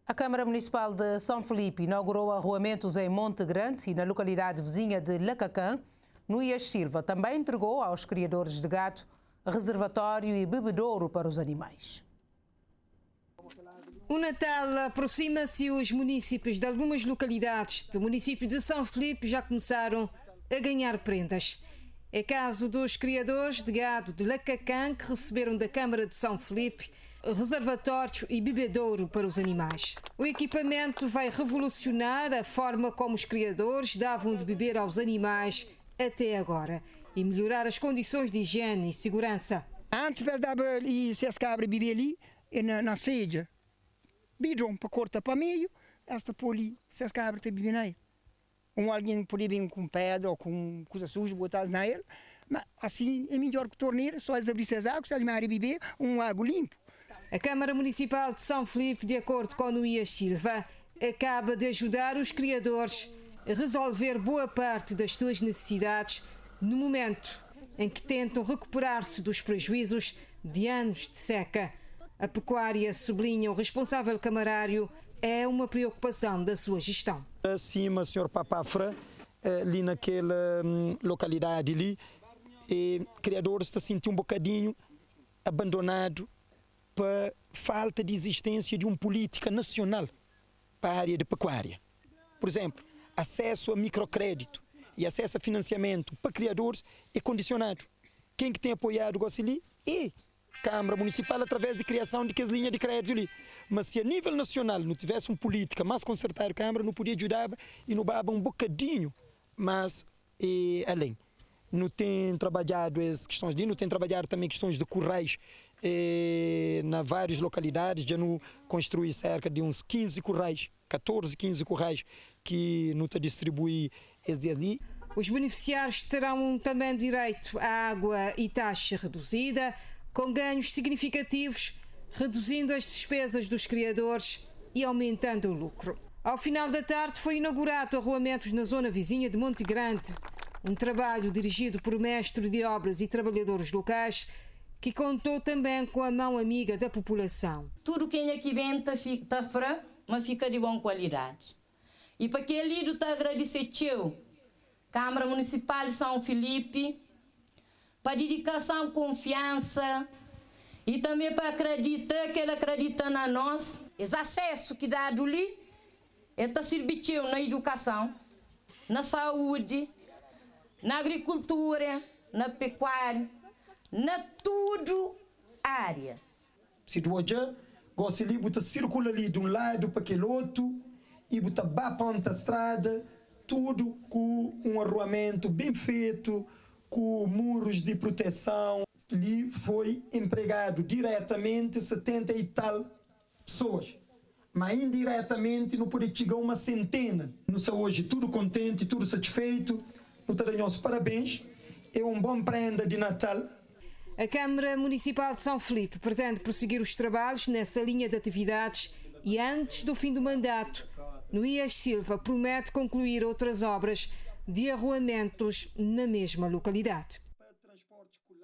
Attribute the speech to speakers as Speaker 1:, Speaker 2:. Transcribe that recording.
Speaker 1: A Câmara Municipal de São Felipe inaugurou arruamentos em Monte Grande e na localidade vizinha de Lacacã. Núñez Silva também entregou aos criadores de gado reservatório e bebedouro para os animais.
Speaker 2: O Natal aproxima-se e os municípios de algumas localidades do município de São Felipe já começaram a ganhar prendas. É caso dos criadores de gado de Lacacã, que receberam da Câmara de São Felipe reservatório e bebedouro para os animais. O equipamento vai revolucionar a forma como os criadores davam de beber aos animais até agora e melhorar as condições de higiene e segurança.
Speaker 3: Antes dava e se as cabras bebiam ali na sede, bidram para cortar para meio, esta por ali, se as cabras te bebem aí. Alguém podia vir com pedra ou com coisa suja, botar na ele, mas assim é melhor que torneira, só eles abrirem as águas, se as animais beber, água limpo.
Speaker 2: A Câmara Municipal de São Felipe, de acordo com Núñez Silva, acaba de ajudar os criadores a resolver boa parte das suas necessidades no momento em que tentam recuperar-se dos prejuízos de anos de seca. A pecuária, sublinha o responsável camarário, é uma preocupação da sua gestão.
Speaker 4: Acima, Sr. Papafra, ali naquela localidade ali, criadores está sentindo um bocadinho abandonado para falta de existência de uma política nacional para a área de pecuária. Por exemplo, acesso a microcrédito e acesso a financiamento para criadores é condicionado. Quem que tem apoiado o ali é a Câmara Municipal através de criação de que as linhas de crédito ali. Mas se a nível nacional não tivesse uma política mais concertada, a Câmara não podia ajudar e não baba um bocadinho, mas além. Não tem trabalhado as questões de, não tem trabalhado também questões de currais na várias localidades, já não construí cerca de uns 15 currais, 14, 15 currais que não está distribuir esses dias ali.
Speaker 2: Os beneficiários terão também direito à água e taxa reduzida, com ganhos significativos, reduzindo as despesas dos criadores e aumentando o lucro. Ao final da tarde foi inaugurado arruamentos na zona vizinha de Monte Grande, um trabalho dirigido por mestre de obras e trabalhadores locais, que contou também com a mão amiga da população.
Speaker 5: Tudo que aqui vem está fora, mas fica de boa qualidade. E para que lido está agradecer teu, Câmara Municipal de São Felipe, para dedicação, confiança e também para acreditar que ele acredita na nós. Esse acesso que dá ali, está servindo na educação, na saúde, na agricultura, na pecuária, na tudo área.
Speaker 4: Se tu olhar, gosta ali, você circula ali de um lado para aquele outro e você vai para a estrada, tudo com um arruamento bem feito, com muros de proteção. Ali foi empregado diretamente 70 e tal pessoas, mas indiretamente não pode chegar a uma centena. Não sou hoje tudo contente, tudo satisfeito. Não te dou os parabéns. É uma boa prenda de Natal.
Speaker 2: A Câmara Municipal de São Felipe pretende prosseguir os trabalhos nessa linha de atividades e antes do fim do mandato, Núñez Silva promete concluir outras obras de arruamentos na mesma localidade.